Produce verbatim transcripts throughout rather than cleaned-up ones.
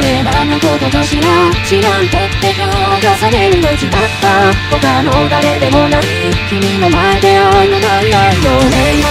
れらのことかしら知らんとって評価されるのちだった他の誰でもない君の前で愛のない愛のね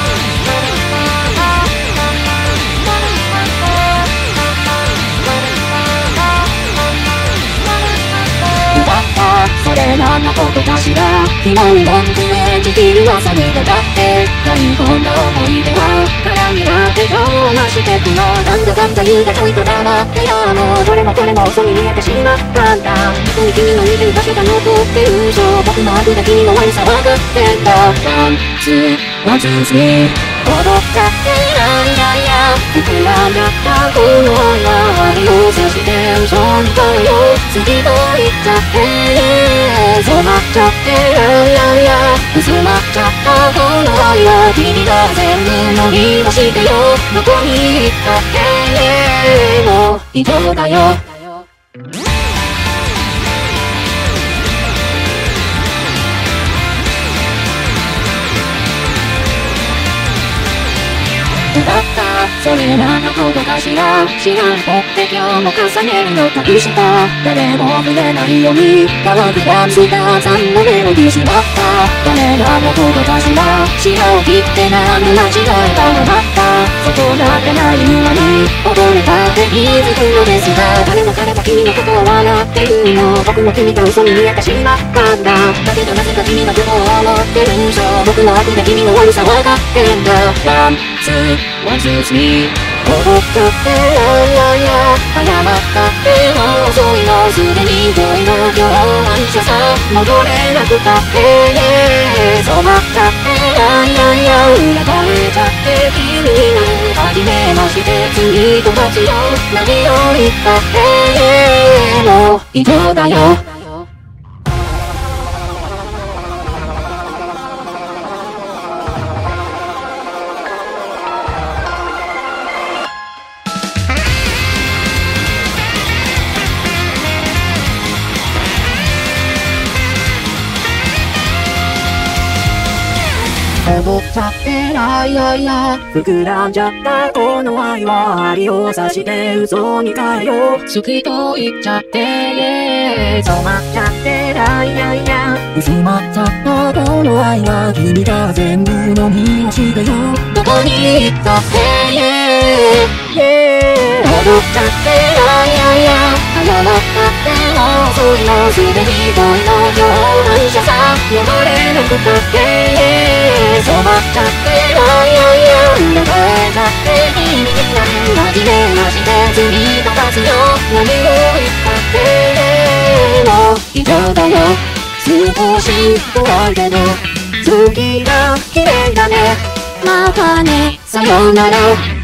それらのことかしら昨日文句へじきる朝に出たって最高の思い出は絡み合って今日なしてくのなんだかんだ言うがちょいと黙ってやもうどれもこれも嘘に見えてしまったんだ特に君のいる場所が残ってる嘘僕の悪で君の悪さ分かってんだワンツーワンツースリー踊っちゃっていやいやいや膨らんじゃったこの愛は愛をさして嘘みたいよ過ぎと言っちゃって染まっちゃっていやいやいや薄まっちゃったこの愛は君が全部飲み干してよどこに行ったってもう糸だよだったそれらのことかしら知らんぽって今日も重ねるの隠した誰も触れないように乾くダンスターさんのメロディーしまった誰らのことかしら白を切って何度間違えたのだったそこなってないように踊れたって気づくのですが誰も彼も君のことを笑ってるの僕も君が嘘に見えてしまったんだだけどなぜか君のことを思ってるんでしょ僕の悪で君の悪さ分かってんだワンツーワンツースリー踊っちゃっていやいやいや謝ったってもう遅いのすでに恋の共犯者さ戻れなくたって染まっちゃっていやいやいや裏返っちゃって君に初めまして次と立ちよ何を言ったってもう糸だよ踊っちゃってやいやいや膨らんじゃったこの愛は針を刺して嘘に変えよう好きと言っちゃって染まっちゃってやいやいや薄まっちゃったこの愛は君が全部飲み干してよどこに行ったって踊っちゃってやいやいや謝ったってもう遅いのすでに恋の共犯者さ汚れなくたって染まっちゃってやいやいや裏返っちゃって君に何真面目なして次と立つよ何を言ったってもう以上だよ少し怖いけど月が綺麗だねまたねさよなら